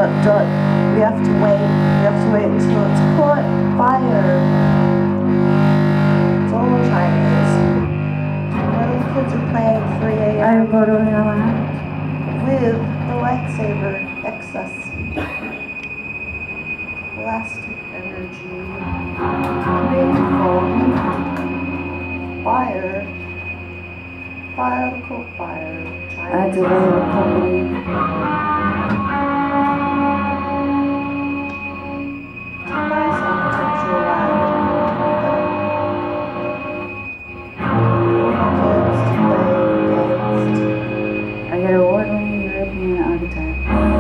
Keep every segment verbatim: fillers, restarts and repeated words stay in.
dot dot. We have to wait. We have to wait until it's caught fire. It's all Chinese. When the kids are playing three A M with the lightsaber excess. Plastic energy made from fire. Fire, coal fire. Adds a little company. Nice architectural ride. I get award-winning European architect.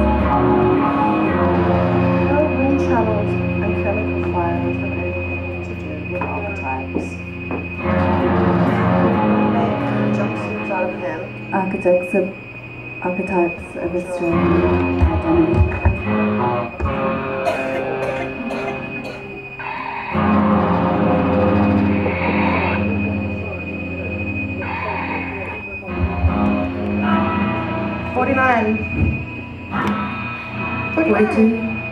No wind travels and chemical fires have anything to do with archetypes. Make jumpsuits out of him. Architects of archetypes of Australian identity. Forty-nine. Forty-two.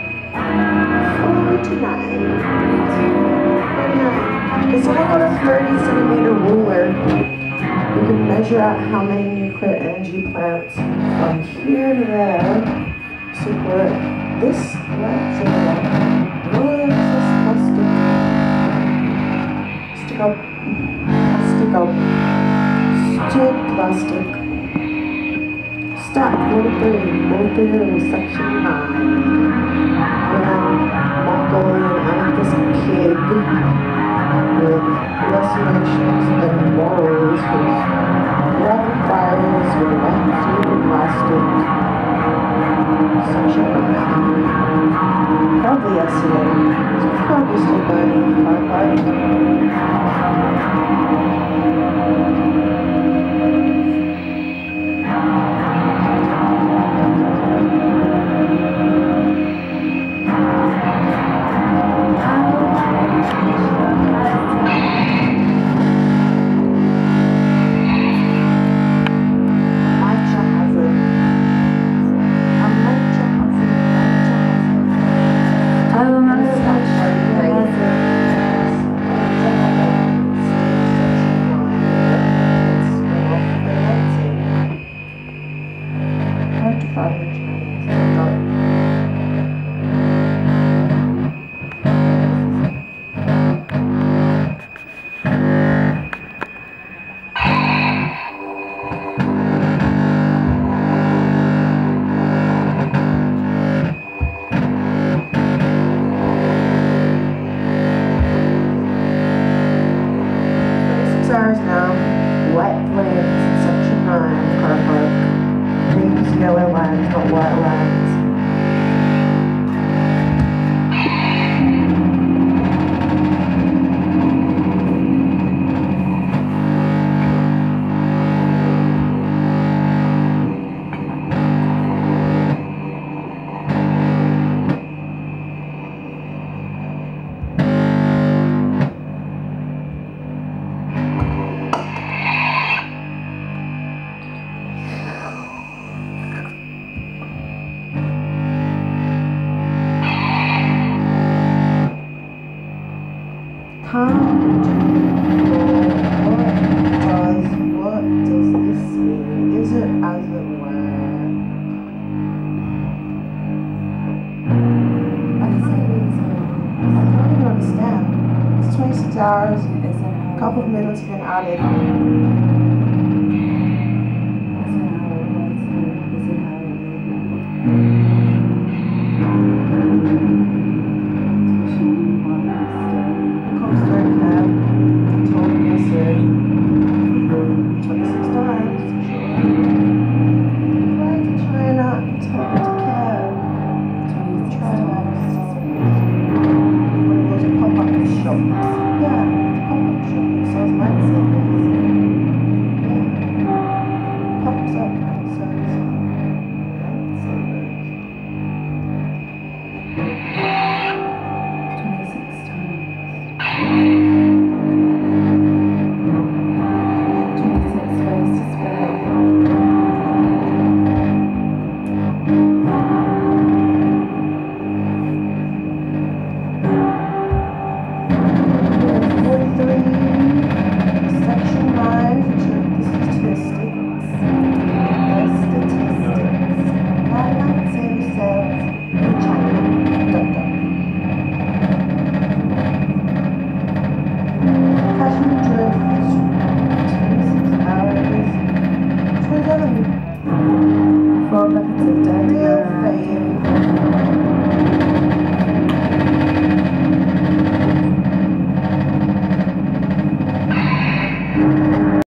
Forty-nine. Forty-nine. Instead of on a thirty centimeter ruler, we can measure out how many nuclear energy plants from here to there support this lecture. Really, this plastic. Stick up. Stick up. Stick plastic. Stop forty-three, Multiple section nine. And Mongolian anarchist kid with reservations and morals with rapid fires with white steel plastic. Section nine. Probably yesterday. It's probably still burning in my heart. Now, white flames in section nine, car park. Please, yellow lines, not white lines. Time to what does what does this mean? Is it as it were? I don't even understand. It's twenty-six hours, a couple of minutes have been added.